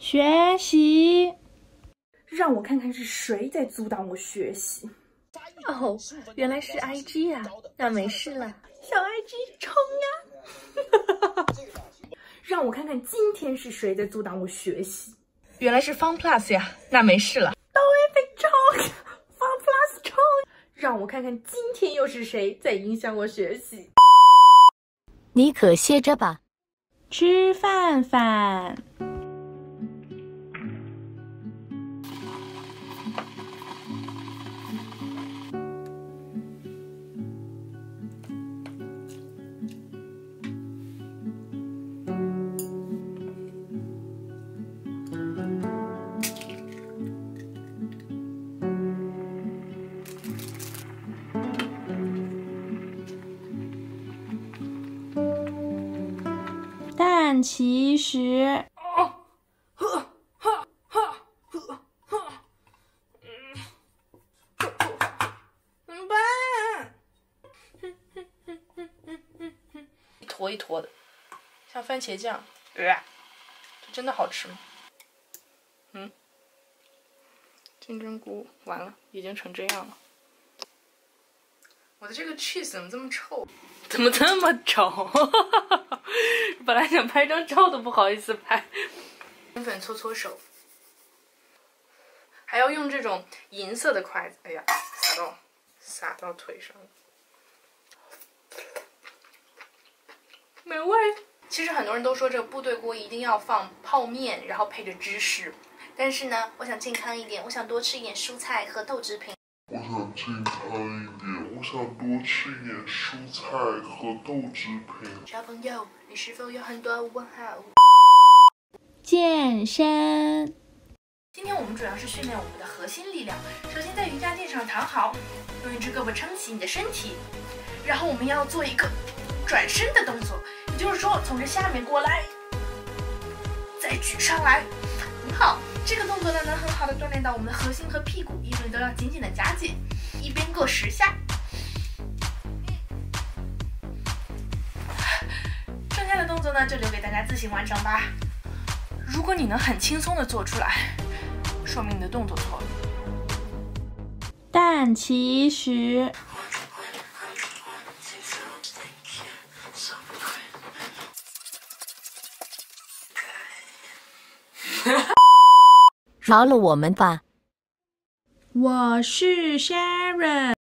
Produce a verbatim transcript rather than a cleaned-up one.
学习。 让我看看是谁在阻挡我学习。 哦，原来是 I G 啊，那没事了。 小 I G 冲呀！让我看看今天是谁在阻挡我学习。 原来是方 Plus 呀，那没事了。 都会被冲，方 Plus 冲。让我看看今天又是谁在影响我学习。 你可歇着吧。 吃饭饭。但其实， 哦，呵，哈，哈，呵，哈，嗯，怎么办？ 一坨一坨的，像番茄酱。呃，这真的好吃吗？嗯，金针菇完了，已经成这样了。我的这个 cheese 怎么这么臭？怎么这么丑？本来想拍张照都不好意思拍。粉粉搓搓手，还要用这种银色的筷子。哎呀，撒到撒到腿上了，美味。其实很多人都说这个部队锅一定要放泡面，然后配着芝士。但是呢，我想健康一点，我想多吃一点蔬菜和豆制品。 我想健康一点，我想多吃一点蔬菜和豆制品。 小朋友，你是否有很多问号？ 健身。 今天我们主要是训练我们的核心力量。首先在瑜伽垫上躺好，用一只胳膊撑起你的身体，然后我们要做一个转身的动作，也就是说从这下面过来，再举上来。很好，这个动作呢能很好的锻炼到我们的核心和屁股，因为都要紧紧的夹紧，一边各十下。剩下的动作呢就留给大家自行完成吧。如果你能很轻松的做出来，说明你的动作错了。但其实饶了我们吧。 我是 Sharon。